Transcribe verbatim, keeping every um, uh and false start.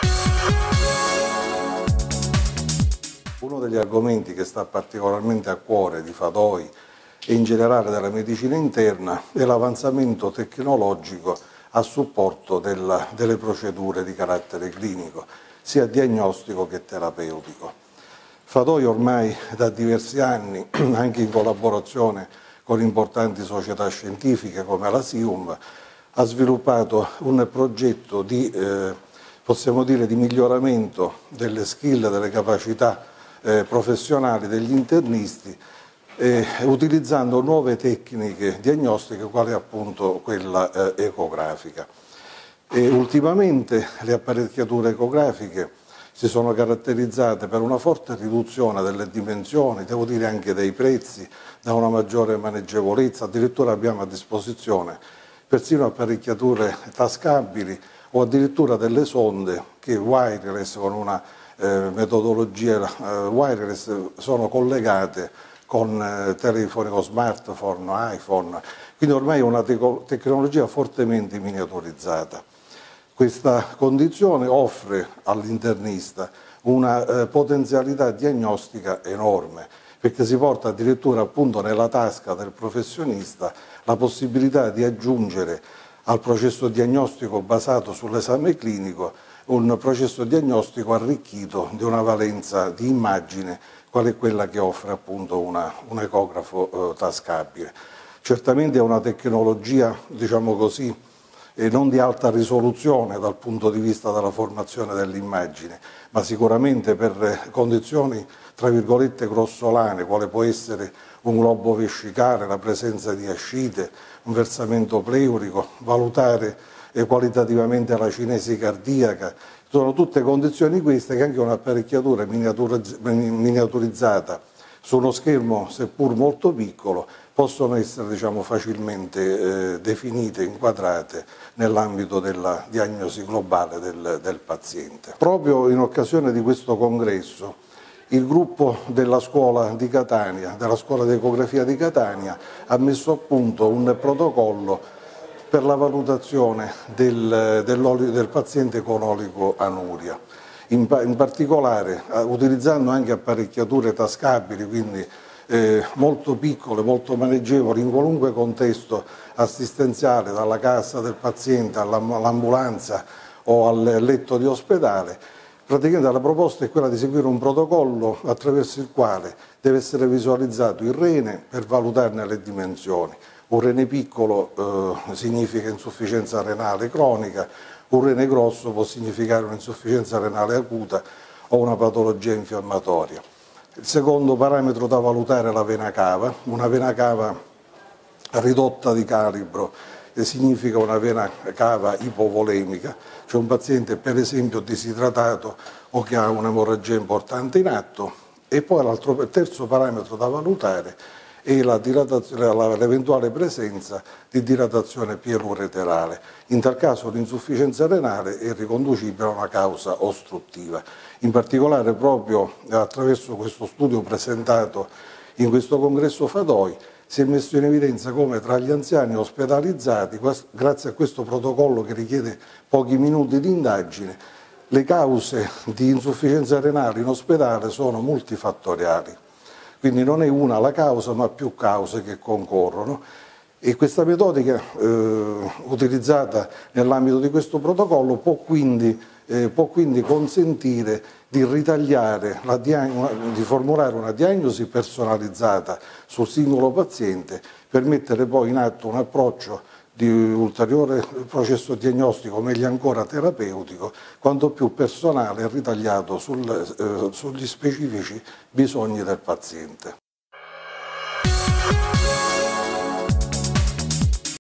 Uno degli argomenti che sta particolarmente a cuore di Fadoi e in generale della medicina interna è l'avanzamento tecnologico a supporto della, delle procedure di carattere clinico, sia diagnostico che terapeutico. Fadoi ormai da diversi anni, anche in collaborazione con importanti società scientifiche come la SIUM, ha sviluppato un progetto di, eh, possiamo dire, di miglioramento delle skill, delle capacità eh, professionali degli internisti, eh, utilizzando nuove tecniche diagnostiche, quali appunto quella eh, ecografica. E ultimamente le apparecchiature ecografiche si sono caratterizzate per una forte riduzione delle dimensioni, devo dire anche dei prezzi, da una maggiore maneggevolezza. Addirittura abbiamo a disposizione persino apparecchiature tascabili o addirittura delle sonde che wireless, con una eh, metodologia eh, wireless, sono collegate con eh, telefoni, con smartphone, iPhone, quindi ormai è una te tecnologia fortemente miniaturizzata. Questa condizione offre all'internista una eh, potenzialità diagnostica enorme, perché si porta addirittura appunto nella tasca del professionista la possibilità di aggiungere al processo diagnostico basato sull'esame clinico un processo diagnostico arricchito di una valenza di immagine, qual è quella che offre appunto una, un ecografo eh, tascabile. Certamente è una tecnologia, diciamo così, e non di alta risoluzione dal punto di vista della formazione dell'immagine, ma sicuramente per condizioni tra virgolette grossolane, quale può essere un globo vescicale, la presenza di ascite, un versamento pleurico, valutare eh, qualitativamente la cinesi cardiaca. Sono tutte condizioni queste che anche un'apparecchiatura miniaturizzata su uno schermo seppur molto piccolo possono essere, diciamo, facilmente eh, definite, inquadrate nell'ambito della diagnosi globale del, del paziente. Proprio in occasione di questo congresso il gruppo della scuola di Catania, della scuola di ecografia di Catania, ha messo a punto un protocollo per la valutazione del, del paziente con oligoanuria. In, in particolare eh, utilizzando anche apparecchiature tascabili, quindi eh, molto piccole, molto maneggevoli in qualunque contesto assistenziale, dalla casa del paziente all'ambulanza o al letto di ospedale. Praticamente la proposta è quella di seguire un protocollo attraverso il quale deve essere visualizzato il rene per valutarne le dimensioni. Un rene piccolo eh, significa insufficienza renale cronica, un rene grosso può significare un'insufficienza renale acuta o una patologia infiammatoria. Il secondo parametro da valutare è la vena cava. Una vena cava ridotta di calibro eh, significa una vena cava ipovolemica, cioè un paziente per esempio disidratato o che ha un'emorragia importante in atto. E poi l'altro, il terzo parametro da valutare e l'eventuale presenza di dilatazione pielureterale. In tal caso l'insufficienza renale è riconducibile a una causa ostruttiva. In particolare proprio attraverso questo studio presentato in questo congresso Fadoi si è messo in evidenza come tra gli anziani ospedalizzati, grazie a questo protocollo che richiede pochi minuti di indagine, le cause di insufficienza renale in ospedale sono multifattoriali. Quindi non è una la causa, ma più cause che concorrono, e questa metodica eh, utilizzata nell'ambito di questo protocollo può quindi, eh, può quindi consentire di ritagliare, la di formulare una diagnosi personalizzata sul singolo paziente per mettere poi in atto un approccio di ulteriore processo diagnostico, meglio ancora terapeutico, quanto più personale e ritagliato sul, eh, sugli specifici bisogni del paziente.